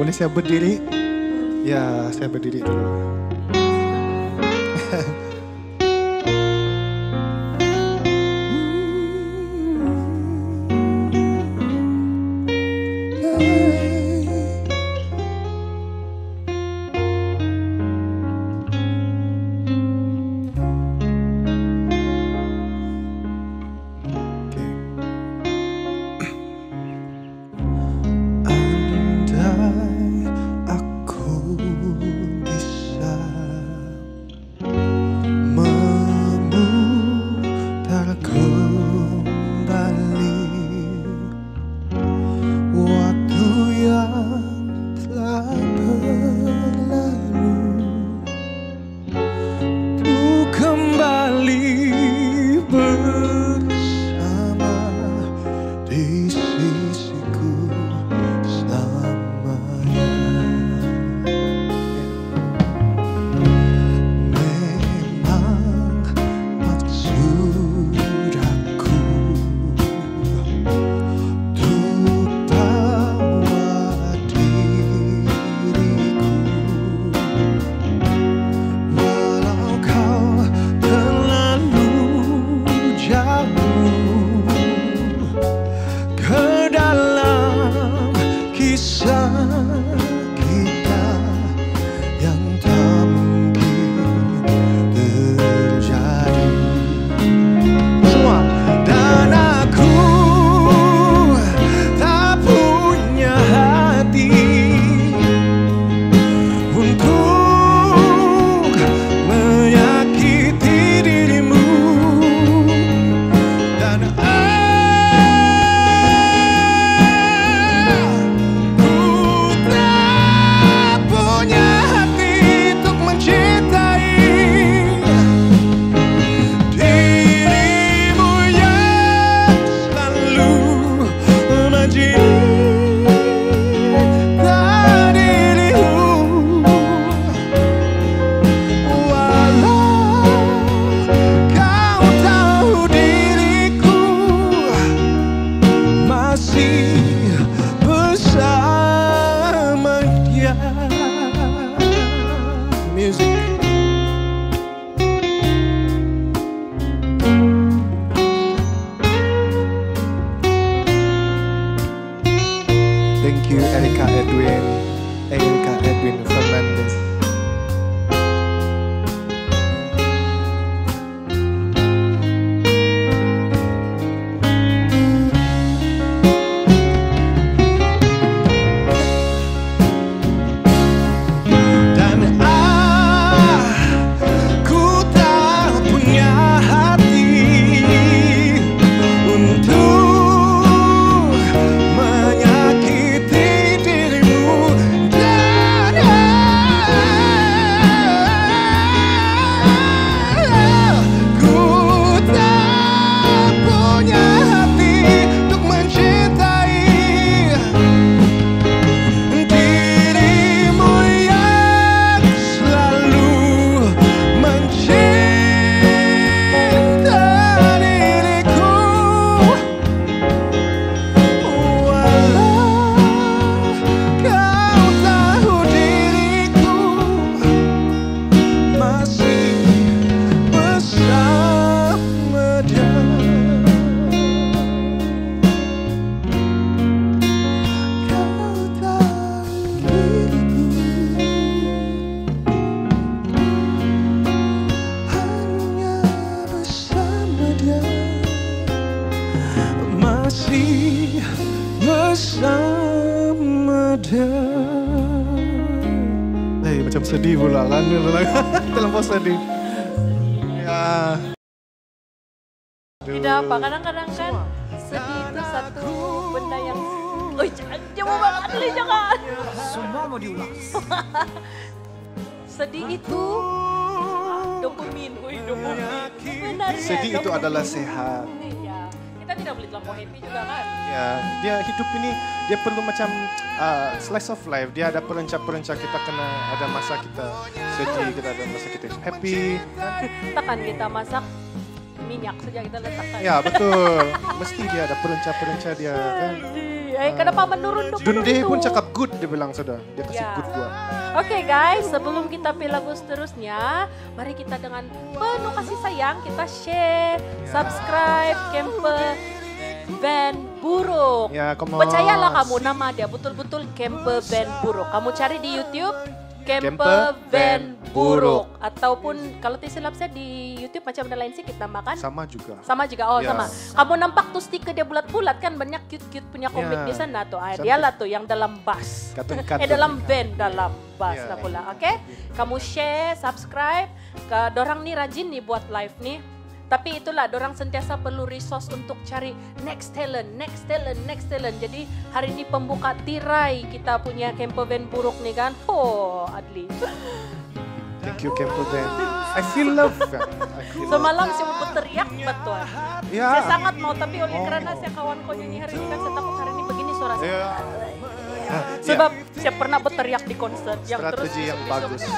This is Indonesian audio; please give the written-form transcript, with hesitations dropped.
Boleh saya berdiri? Ya, saya berdiri dulu. Macam sedih pula kan, terlampau sedih. Ya. Tidak apa, kadang-kadang kan sedih itu satu benda yang... Oh jangan banget nih, jangan. Semua mau diulang. Sedih itu dopamin, dopamin. Sedih itu adalah sehat. Kita tidak boleh terlampau happy juga kan? Ya, dia hidup ini dia perlu macam slice of life. Dia ada perencah-perencah, kita kena ada masa kita sedih, kita ada masa kita happy. Takkan kita masak minyak saja kita letakkan. Ya betul, mesti dia ada perenca-perenca dia kan. Kenapa menurun dong? Dunde pun cakap good dia bilang sudah, dia kasih good gua. Oke guys, sebelum kita pilih lagu seterusnya, mari kita dengan penuh kasih sayang kita share, subscribe CampervanBuruk. Ya, come on. Percayalah kamu nama dia betul-betul CampervanBuruk. Kamu cari di YouTube CampervanBuruk ataupun kalau tidak saya di YouTube macam ada lain sedikit namakan. Sama juga. Sama juga, sama. Kamu nampak tuh stiker dia bulat-bulat kan banyak cute-cute punya komik di sana tuh. Dia lah tuh yang dalam bus. Dalam band, dalam bus lah pula. Oke? Kamu share, subscribe. Dorang nih rajin nih buat live nih. Tapi itulah, dorang sentiasa perlu resource untuk cari next talent. Jadi hari ini pembuka tirai kita punya CampervanBuruk nih kan. Arddley. Thank you Campervan. I feel love. Semalam saya mau berteriak betul. Ya. Saya sangat mau tapi oleh karena saya kawan kau nyanyi hari ini kan saya takut hari ini begini suara saya. Sebab saya pernah berteriak di konser yang terus strategi yang bagus.